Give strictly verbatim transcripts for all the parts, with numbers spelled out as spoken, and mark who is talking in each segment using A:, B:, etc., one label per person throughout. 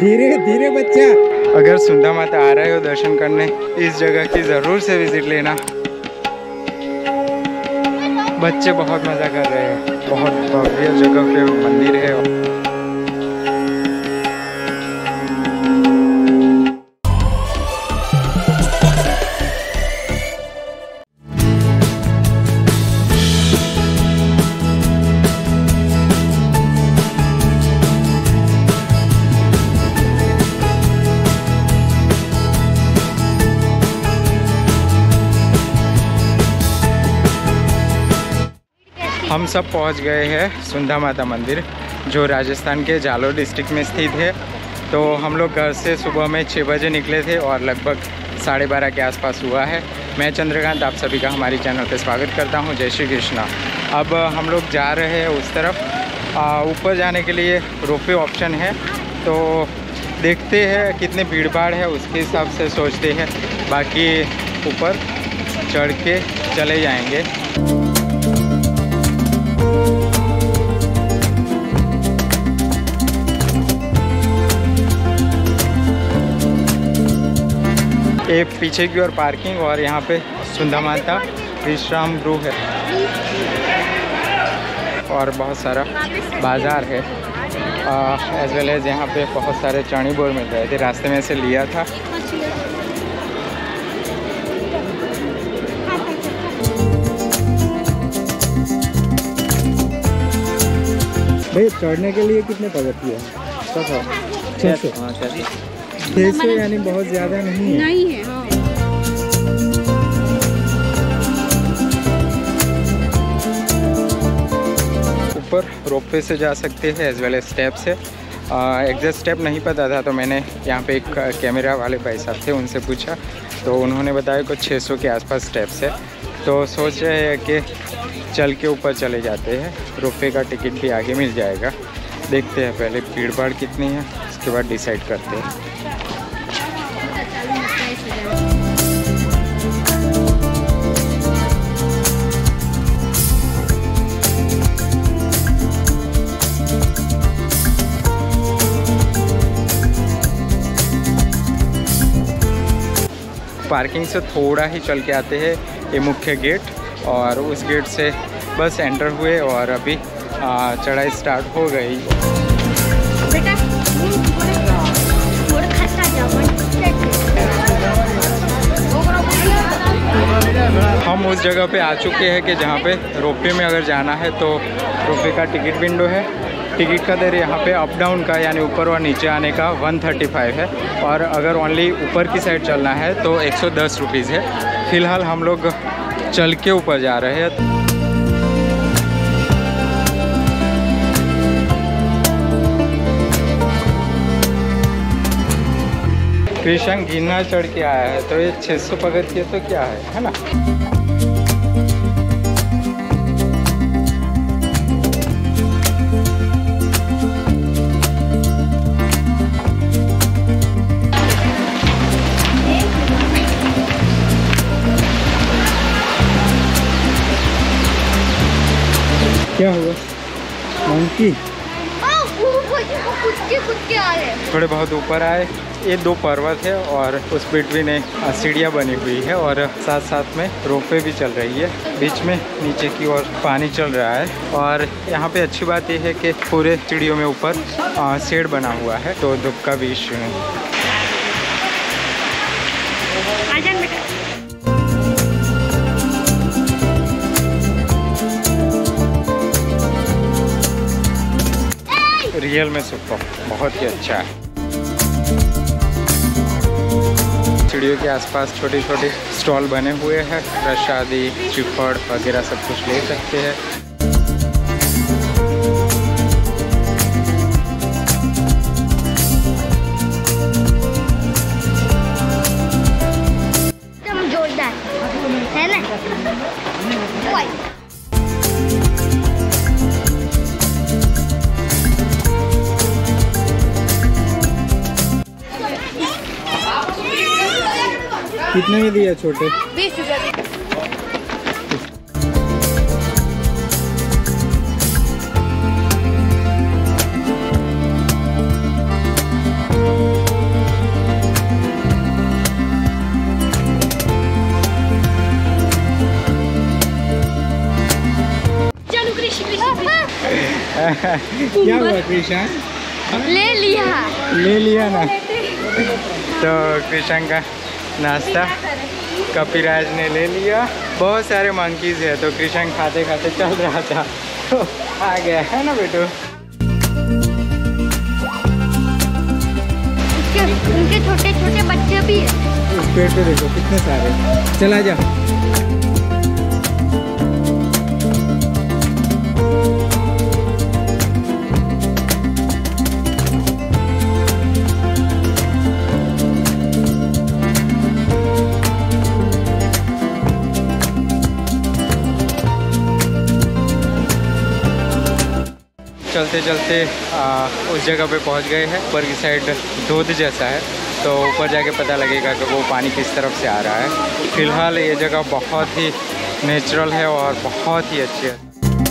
A: धीरे धीरे बच्चा। अगर सुंधा माता आ रहे हो दर्शन करने, इस जगह की ज़रूर से विजिट लेना। बच्चे बहुत मज़ा कर रहे हैं, बहुत भव्य जगह पे मंदिर है। हम सब पहुंच गए हैं सुंधा माता मंदिर, जो राजस्थान के जालोर डिस्ट्रिक्ट में स्थित है। तो हम लोग घर से सुबह में छः बजे निकले थे और लगभग साढ़े बारह के आसपास हुआ है। मैं चंद्रकांत आप सभी का हमारी चैनल पे स्वागत करता हूं। जय श्री कृष्णा। अब हम लोग जा रहे हैं उस तरफ। ऊपर जाने के लिए रोपवे ऑप्शन है, तो देखते हैं कितनी भीड़ भाड़ है, उसके हिसाब से सोचते हैं। बाकी ऊपर चढ़ के चले जाएंगे। ये पीछे की ओर पार्किंग और यहाँ पे सुंधा माता विश्राम गृह है और बहुत सारा बाज़ार है। एज वेल एज यहाँ पे बहुत सारे चणी बोर मिल रहे थे, रास्ते में से लिया था। भाई चढ़ने के लिए कितने पगथिया है? छः सौ छः सौ यानी बहुत ज़्यादा नहीं है।
B: नहीं है हाँ।
A: ऊपर रोपवे से जा सकते हैं एज वेल एज स्टेप से। एग्जैक्ट स्टेप नहीं पता था, तो मैंने यहाँ पे एक कैमरा वाले भाई साहब थे, उनसे पूछा तो उन्होंने बताया कुछ छः सौ के आसपास स्टेप्स है। तो सोच रहे हैं कि चल के ऊपर चले जाते हैं। रोपवे का टिकट भी आगे मिल जाएगा। देखते हैं पहले भीड़ भाड़ कितनी है, उसके बाद डिसाइड करते हैं। पार्किंग से थोड़ा ही चल के आते हैं ये मुख्य गेट, और उस गेट से बस एंटर हुए और अभी चढ़ाई स्टार्ट हो गई। हम उस जगह पे आ चुके हैं कि जहाँ पे रोपवे में अगर जाना है तो रोपवे का टिकट विंडो है। टिकट का दर यहाँ पे अप डाउन का यानी ऊपर और नीचे आने का एक सौ पैंतीस है, और अगर ओनली ऊपर की साइड चलना है तो एक सौ दस रुपीज़ है। फ़िलहाल हम लोग चल के ऊपर जा रहे हैं। कृष्ण गिरनार चढ़ के आया है, तो ये छः सौ पगथिया तो क्या है, है ना। क्या हुआ मंकी? थोड़े बहुत ऊपर आए। ये दो पर्वत है और उस बिटवीन एक सीढ़ियाँ बनी हुई है, और साथ साथ में रोपवे भी चल रही है। बीच में नीचे की ओर पानी चल रहा है, और यहाँ पे अच्छी बात यह है कि पूरे सीढ़ियों में ऊपर शेड बना हुआ है, तो धूप का भी इश्यू नहीं। रियल में सुपर बहुत ही अच्छा है। सीढ़ियों के आसपास छोटे छोटे स्टॉल बने हुए हैं, प्रसादी, श्रीफल वगैरह सब कुछ ले सकते हैं।
B: जोरदार है ना।
A: कितने में दिया छोटे?
B: बीस रुपये।
A: क्या हुआ कृष्ण?
B: ले लिया
A: ले लिया ना। तो कृष्ण का नाश्ता कपिराज ने ले लिया। बहुत सारे मंकीज है तो कृष्ण खाते खाते चल रहा था तो आ गया है ना बेटू।
B: उनके छोटे छोटे बच्चे भी है।
A: उस पेड़ पे देखो कितने सारे। चला जा। चलते चलते आ, उस जगह पे पहुंच गए हैं। ऊपर की साइड धोध जैसा है तो ऊपर जाके पता लगेगा कि वो पानी किस तरफ से आ रहा है। फिलहाल ये जगह बहुत ही नेचुरल है और बहुत ही अच्छी है।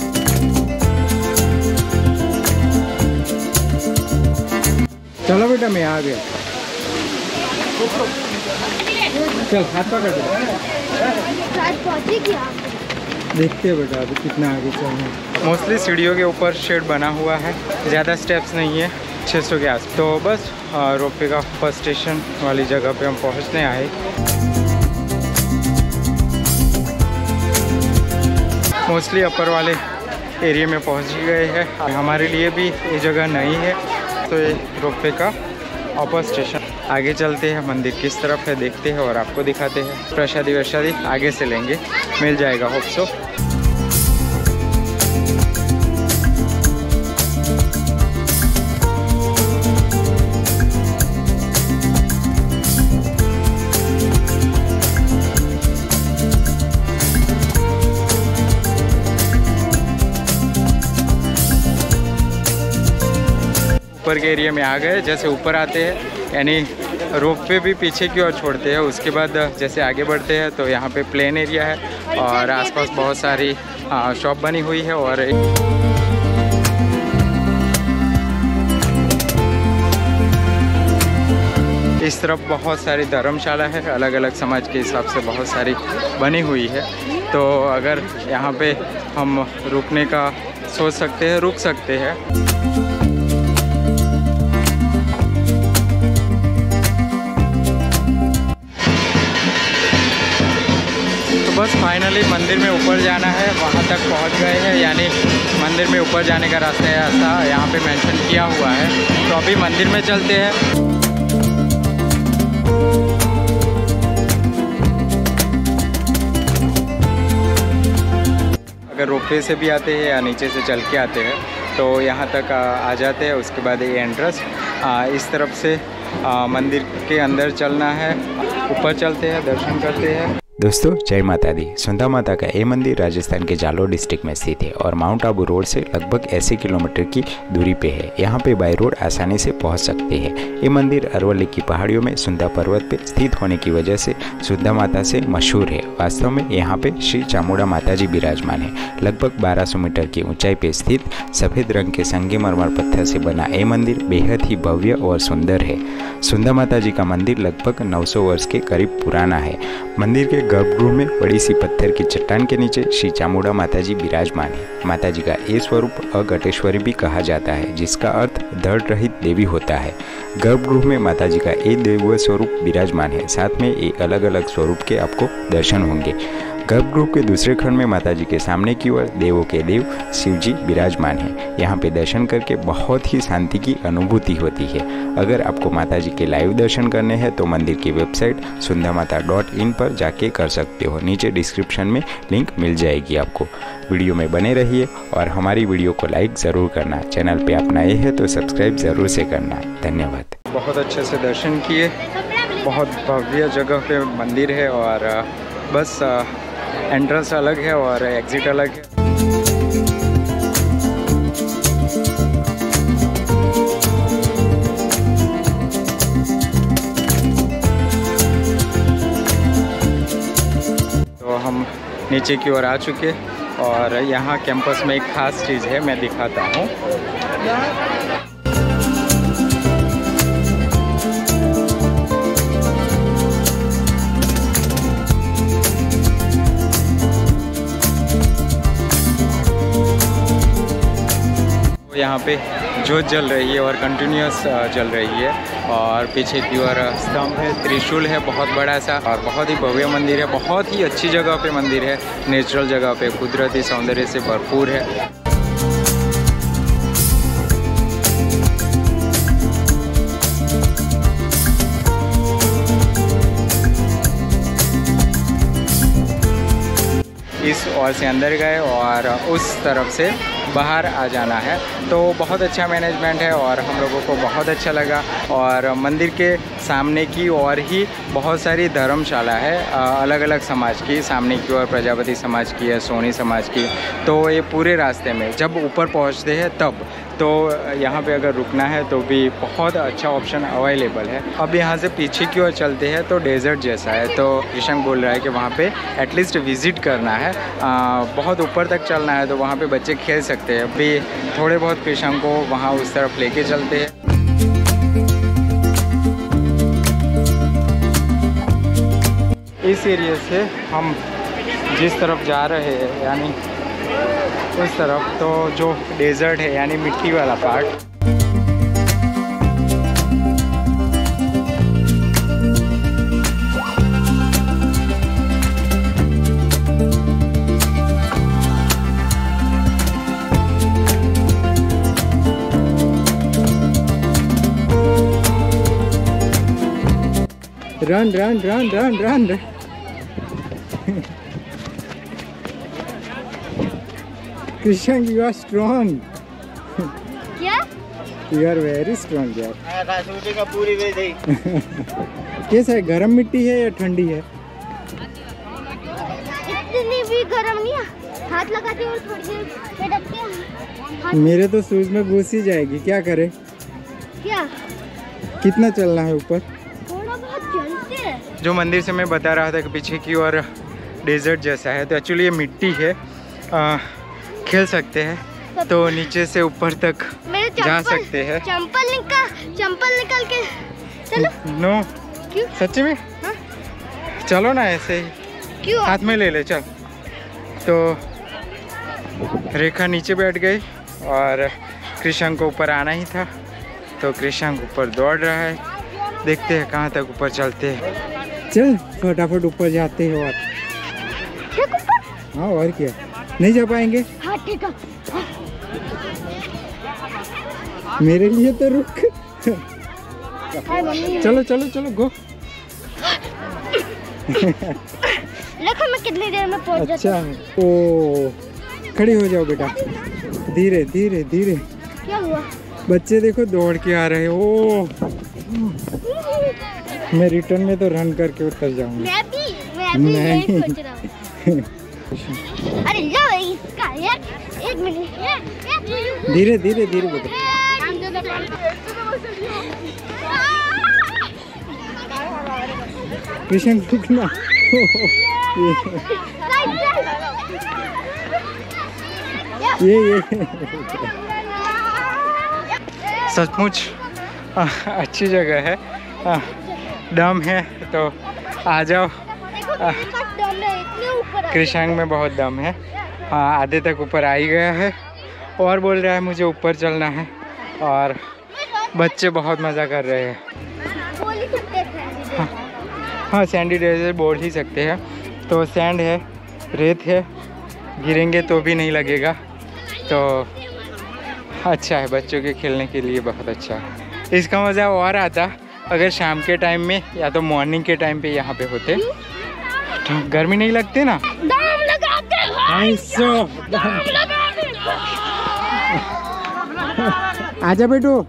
A: चलो बेटा मैं आ गया। चल हाथ पकड़
B: पहुंचेगी आप।
A: देखते हैं बेटा अभी कितना आगे चल रहे हैं। मोस्टली सीढ़ियों के ऊपर शेड बना हुआ है, ज़्यादा स्टेप्स नहीं है, छह सौ के आस। तो बस रोपवे का फर्स्ट स्टेशन वाली जगह पे हम पहुंचने आए। मोस्टली अपर वाले एरिया में पहुंच गए हैं। हमारे लिए भी ये जगह नहीं है तो ये रोपवे का अपर स्टेशन। आगे चलते हैं, मंदिर किस तरफ है देखते हैं और आपको दिखाते हैं। प्रसादी वसादी आगे से लेंगे, मिल जाएगा होप सो। ऊपर के एरिया में आ गए। जैसे ऊपर आते हैं यानी रोपवे भी पीछे की ओर छोड़ते हैं, उसके बाद जैसे आगे बढ़ते हैं तो यहाँ पे प्लेन एरिया है और आसपास बहुत सारी शॉप बनी हुई है। और इस तरफ बहुत सारी धर्मशाला है, अलग अलग समाज के हिसाब से बहुत सारी बनी हुई है। तो अगर यहाँ पे हम रुकने का सोच सकते हैं, रुक सकते हैं। बस फाइनली मंदिर में ऊपर जाना है, वहाँ तक पहुँच गए हैं। यानी मंदिर में ऊपर जाने का रास्ता है ऐसा यहाँ पे मेंशन किया हुआ है। तो अभी मंदिर में चलते हैं। अगर रोपवे से भी आते हैं या नीचे से चल के आते हैं तो यहाँ तक आ, आ जाते हैं। उसके बाद ये एंट्रेंस इस तरफ से आ, मंदिर के अंदर चलना है। ऊपर चलते हैं, दर्शन करते हैं।
C: दोस्तों जय माता दी। सुंधा माता का ये मंदिर राजस्थान के जालोर डिस्ट्रिक्ट में स्थित है और माउंट आबू रोड से लगभग अस्सी किलोमीटर की दूरी पे है। यहाँ पे बाई रोड आसानी से पहुँच सकते हैं। ये मंदिर अरवल्ली की पहाड़ियों में सुंधा पर्वत पे स्थित होने की वजह से सुंधा माता से मशहूर है। वास्तव में यहाँ पे श्री चामुंडा माता जी विराजमान है। लगभग बारह सौ मीटर की ऊंचाई पे स्थित सफ़ेद रंग के संगमरमर पत्थर से बना ये मंदिर बेहद ही भव्य और सुंदर है। सुंधा माता जी का मंदिर लगभग नौ सौ वर्ष के करीब पुराना है। मंदिर के गर्भगृह में बड़ी सी पत्थर की चट्टान के नीचे श्री चामुंडा माता जी विराजमान है। माता जी का ये स्वरूप अघटेश्वरी भी कहा जाता है, जिसका अर्थ धड़ रहित देवी होता है। गर्भगृह में माता जी का एक देव स्वरूप विराजमान है। साथ में एक अलग अलग स्वरूप के आपको दर्शन होंगे। गर्भगृह के दूसरे खंड में माता जी के सामने की ओर देवों के देव शिव जी विराजमान हैं। यहाँ पे दर्शन करके बहुत ही शांति की अनुभूति होती है। अगर आपको माता जी के लाइव दर्शन करने हैं तो मंदिर की वेबसाइट सुंधा माता डॉट इन पर जाके कर सकते हो। नीचे डिस्क्रिप्शन में लिंक मिल जाएगी आपको। वीडियो में बने रहिए और हमारी वीडियो को लाइक ज़रूर करना। चैनल पे आप नए हैं तो सब्सक्राइब ज़रूर से करना। धन्यवाद।
A: बहुत अच्छे से दर्शन किए। बहुत भव्य जगह पे मंदिर है और बस एंट्रेंस अलग है और एग्जिट अलग है। तो हम नीचे की ओर आ चुके और यहाँ कैंपस में एक ख़ास चीज़ है, मैं दिखाता हूँ। यहाँ पे जोत जल रही है और कंटिन्यूस जल रही है और पीछे की ओर स्तंभ है, त्रिशूल है बहुत बड़ा सा और बहुत ही भव्य मंदिर है। बहुत ही अच्छी जगह पे मंदिर है, नेचुरल जगह पे, कुदरती सौंदर्य से भरपूर है। इस ओर से अंदर गए और उस तरफ से बाहर आ जाना है। तो बहुत अच्छा मैनेजमेंट है और हम लोगों को बहुत अच्छा लगा। और मंदिर के सामने की ओर ही बहुत सारी धर्मशाला है अलग अलग समाज की। सामने की ओर प्रजापति समाज की है, सोनी समाज की। तो ये पूरे रास्ते में जब ऊपर पहुंचते हैं तब तो यहाँ पे अगर रुकना है तो भी बहुत अच्छा ऑप्शन अवेलेबल है। अब यहाँ से पीछे की ओर चलते हैं तो डेजर्ट जैसा है। तो कृष्ण बोल रहा है कि वहाँ पे एटलीस्ट विज़िट करना है, आ, बहुत ऊपर तक चलना है तो वहाँ पे बच्चे खेल सकते हैं। अभी थोड़े बहुत कृष्ण को वहाँ उस तरफ लेके चलते हैं। इस एरिया से हम जिस तरफ जा रहे हैं यानी उस तरफ, तो जो डेजर्ट है यानी मिट्टी वाला part, run run run run run Krishna, you are strong.
B: क्या?
A: You are very strong यार।
D: का पूरी वे थी।
A: कैसा है, गरम मिट्टी है या ठंडी है?
B: इतनी भी गरम नहीं है, हाथ लगाते हो थोड़ी देर लटकते हैं।
A: मेरे तो शूज में घुस ही जाएगी, क्या करे?
B: क्या?
A: कितना चलना है ऊपर?
B: थोड़ा बहुत चलते हैं।
A: जो मंदिर से मैं बता रहा था कि पीछे की ओर डेजर्ट जैसा है, तो एक्चुअली ये मिट्टी है, आ, खेल सकते हैं तो नीचे से ऊपर तक जा सकते हैं।
B: चंपल निकाल, चंपल निकाल के चलो।
A: नो,
B: क्यों?
A: सच्ची में?
B: हाँ?
A: चलो ना ऐसे ही,
B: क्यों?
A: हाथ में ले ले चल। तो रेखा नीचे बैठ गई और कृष्ण को ऊपर आना ही था, तो कृष्ण ऊपर दौड़ रहा है। देखते हैं कहाँ तक ऊपर चलते हैं। चल फटाफट ऊपर जाते हैं। और हाँ, और क्या, नहीं जा पाएंगे?
B: हाँ ठीक है।
A: मेरे लिए तो रुक।
B: मम्मी
A: चलो चलो चलो गो।
B: देखो मैं कितनी देर में पहुंच जाती
A: अच्छा, ओ खड़ी हो जाओ बेटा, धीरे धीरे धीरे।
B: क्या हुआ?
A: बच्चे देखो दौड़ के आ रहे। ओ मैं रिटर्न में तो रन करके उतर जाऊंगा।
B: मैं भी मैं भी यही सोच रहा हूँ। अरे लो इसका एक एक मिनट,
A: धीरे धीरे धीरे बेटा। कृष्ण रुकना। ये ये सचमुच अच्छी जगह है, डैम है तो आ जाओ। कृष्ण में बहुत दम है, हाँ आधे तक ऊपर आ ही गया है और बोल रहा है मुझे ऊपर चलना है। और बच्चे बहुत मज़ा कर रहे हैं। हाँ, हाँ सैंडी डेजर्ट बोल ही सकते हैं। तो सैंड है, रेत है, गिरेंगे तो भी नहीं लगेगा, तो अच्छा है बच्चों के खेलने के लिए, बहुत अच्छा है। इसका मज़ा और आता अगर शाम के टाइम में या तो मॉर्निंग के टाइम पे यहाँ पे होते, तो गर्मी नहीं लगती ना।
B: दाम लगाते हैं, दाम लगाते हैं।
A: आजा बेटू।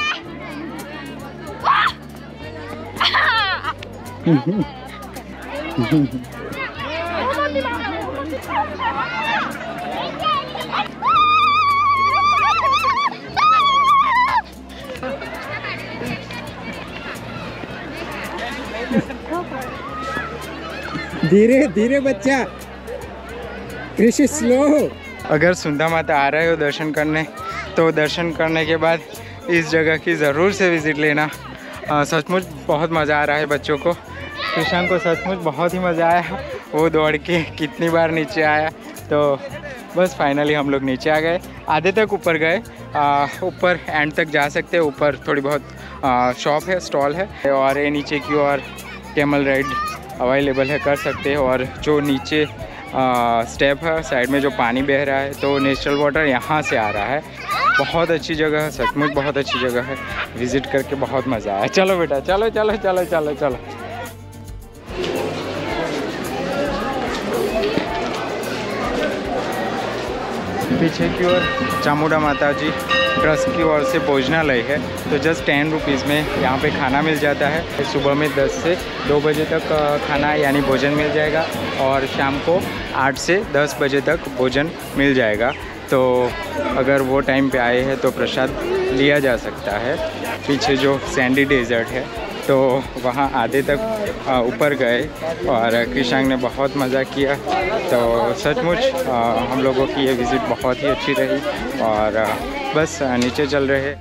A: धीरे धीरे बच्चा, कृषि स्लो। अगर सुंधा माता आ रहे हो दर्शन करने तो दर्शन करने के बाद इस जगह की ज़रूर से विज़िट लेना। सचमुच बहुत मज़ा आ रहा है बच्चों को। कृष्ण को सचमुच बहुत ही मज़ा आया, वो दौड़ के कितनी बार नीचे आया। तो बस फाइनली हम लोग नीचे आ गए, आधे तक ऊपर गए, ऊपर एंड तक जा सकते हैं। ऊपर थोड़ी बहुत शॉप है, स्टॉल है, और ये नीचे की ओर कैमल राइड अवेलेबल है, कर सकते हैं। और जो नीचे स्टेप है साइड में जो पानी बह रहा है, तो नेचुरल वाटर यहाँ से आ रहा है। बहुत अच्छी जगह है, सचमुच बहुत अच्छी जगह है, विज़िट करके बहुत मज़ा आया। चलो बेटा, चलो चलो चलो चलो चलो। पीछे की ओर चामुंडा माता जी ट्रस्ट की ओर से भोजनालय है, तो जस्ट टेन रुपीज़ में यहाँ पे खाना मिल जाता है। सुबह में दस से दो बजे तक खाना यानी भोजन मिल जाएगा, और शाम को आठ से दस बजे तक भोजन मिल जाएगा। तो अगर वो टाइम पे आए हैं तो प्रसाद लिया जा सकता है। पीछे जो सैंडी डेजर्ट है, तो वहाँ आधे तक ऊपर गए और कृषांग ने बहुत मज़ा किया। तो सचमुच हम लोगों की ये विज़िट बहुत ही अच्छी रही, और बस नीचे चल रहे।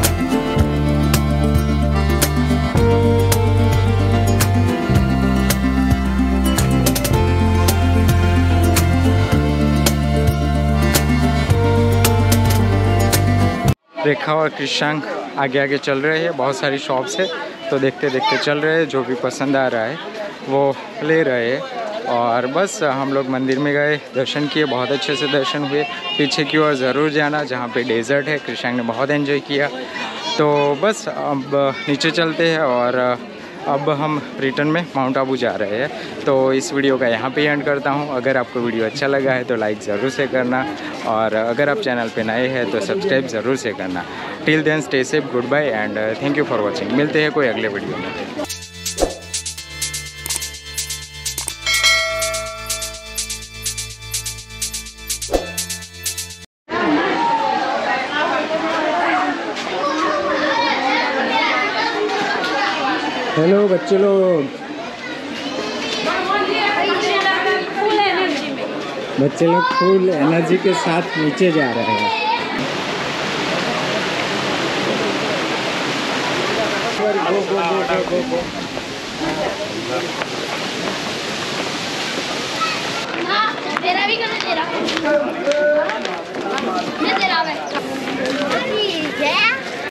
A: रेखा और कृषांग आगे आगे चल रहे हैं, बहुत सारी शॉप्स है, तो देखते देखते चल रहे हैं। जो भी पसंद आ रहा है वो ले रहे हैं। और बस हम लोग मंदिर में गए, दर्शन किए, बहुत अच्छे से दर्शन हुए। पीछे की ओर ज़रूर जाना जहाँ पे डेजर्ट है, कृषांग ने बहुत एंजॉय किया। तो बस अब नीचे चलते हैं, और अब हम रिटर्न में माउंट आबू जा रहे हैं। तो इस वीडियो का यहाँ पे एंड करता हूँ। अगर आपको वीडियो अच्छा लगा है तो लाइक ज़रूर से करना, और अगर आप चैनल पे नए हैं तो सब्सक्राइब ज़रूर से करना। Till then stay safe, goodbye and thank you for watching. मिलते हैं कोई अगले वीडियो में। हेलो बच्चे लोग, बच्चे लोग फुल एनर्जी के साथ नीचे जा रहे हैं। गो गो गो गो गो।
B: तेरा भी करना, तेरा मैं तेरा है।